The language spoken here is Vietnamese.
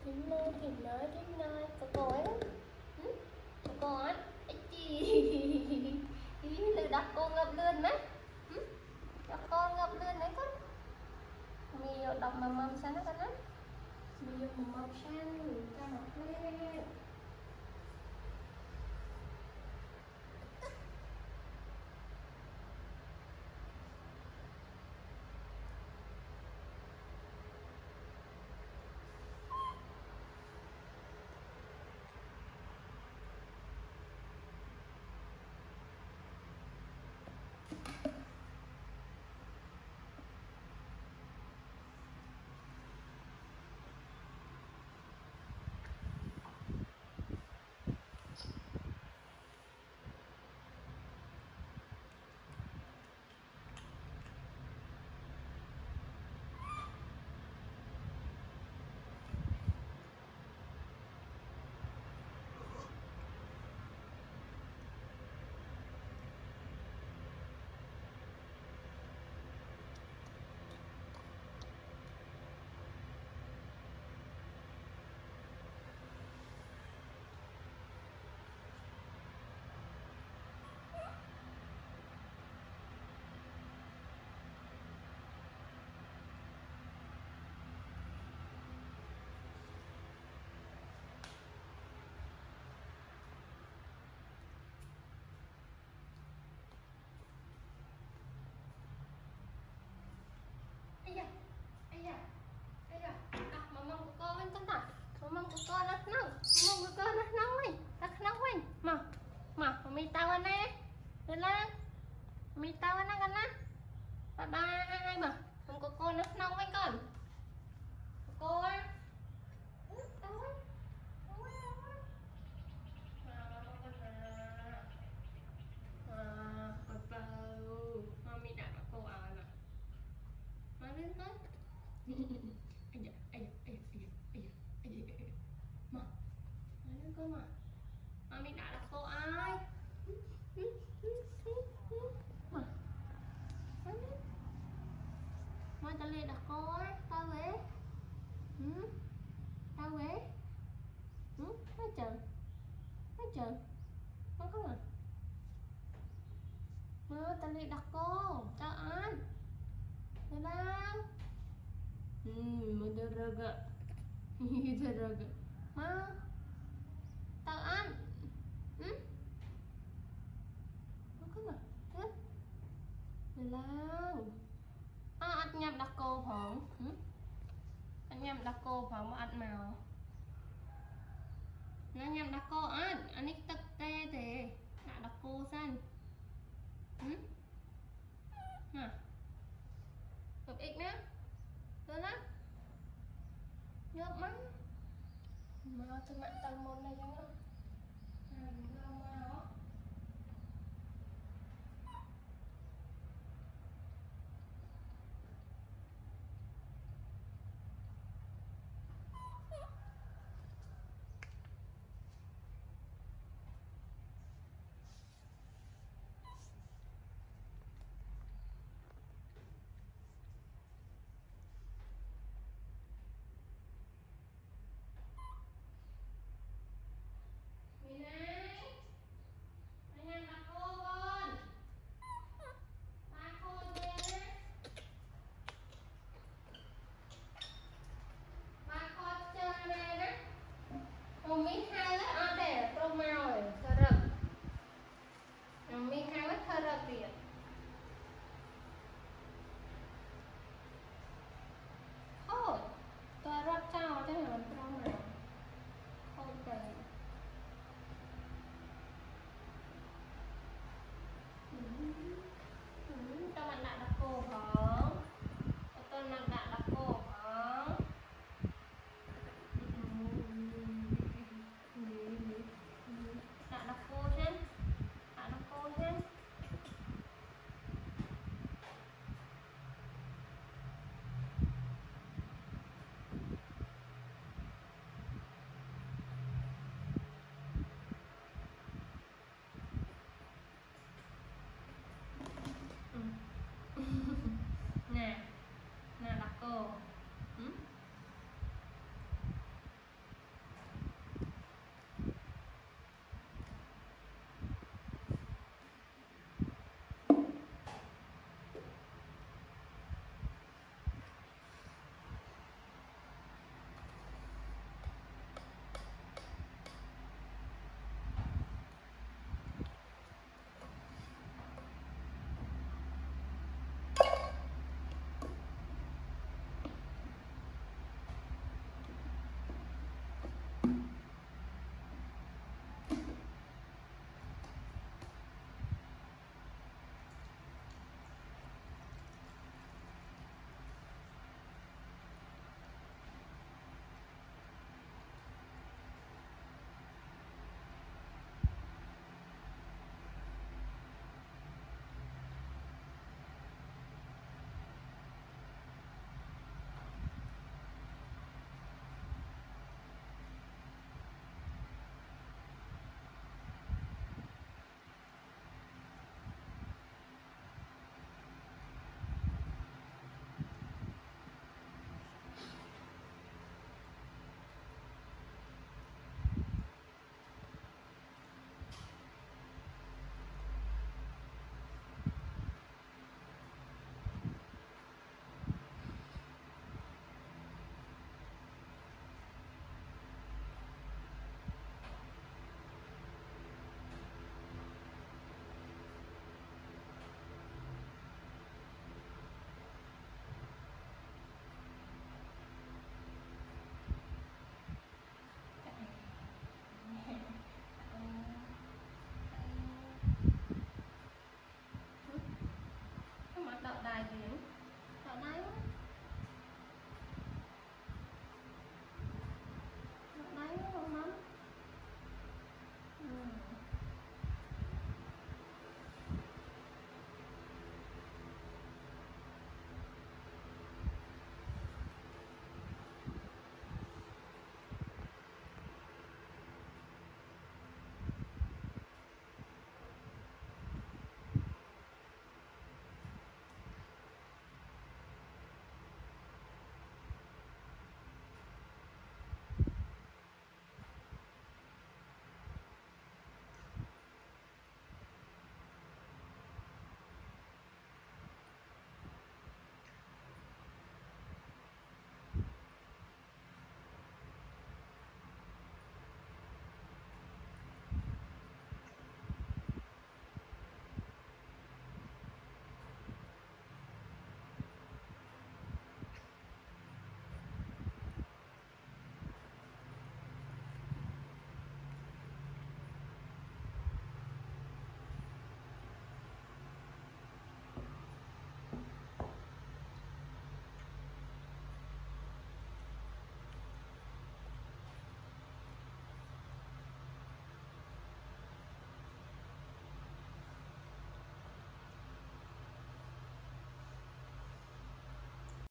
Tìm nơi cô ấy cô ấy từ đặt cô ngập lươn đấy đặt con ngập lươn đấy con mình đọc mầm sao nó con á mình dùng mầm sang cho nó lên Ây da, mama của con anh con nào, mama của con nó nóng, mama của con nó nóng đi, mà mami tao anh nè, được không? Mami tao anh con á, bye bye mà, mama của con nó nóng anh con, cô á, tao á, mami đã cô à mà lên tới mà lên cơ mà mami đã là cô ai mà mà tao lên đặt cô ấy tao về tao về nói chờ không không à mà tao lên đặt cô tao ăn được không Madaraga mà tao ăn không không à thế được không anh nhầm đặt cô không anh nhầm đặt cô không ăn màu nó nhầm đặt cô anh ấy tất tê thì lại đặt cô xanh hả hợp ít nữa được lắm nhớp mắt mà tôi mạng tầng 1 này cho nó